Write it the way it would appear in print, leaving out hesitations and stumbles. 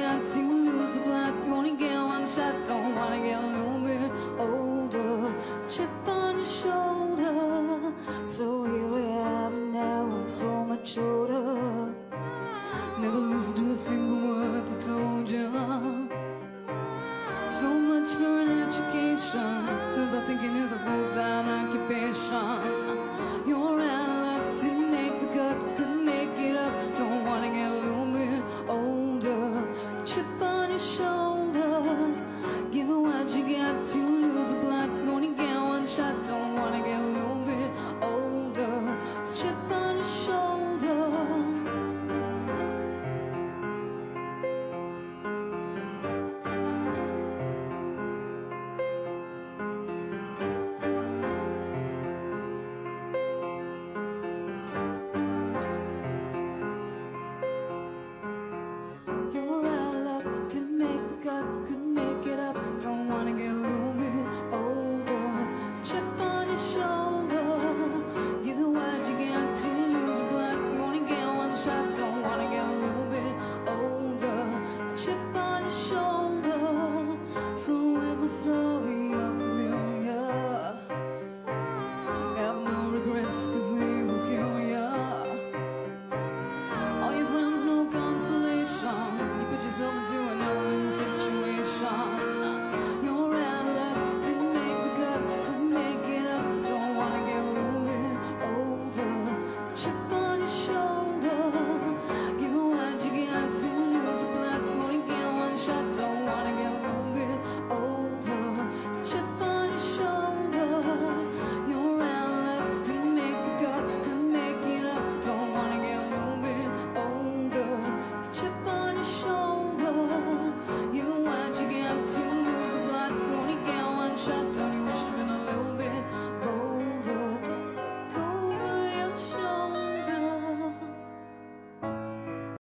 got to lose the plot. You only get one shot, don't wanna get a little bit older. Chip on your shoulder. So here I am now, I'm so much older. Never listen to a single word they told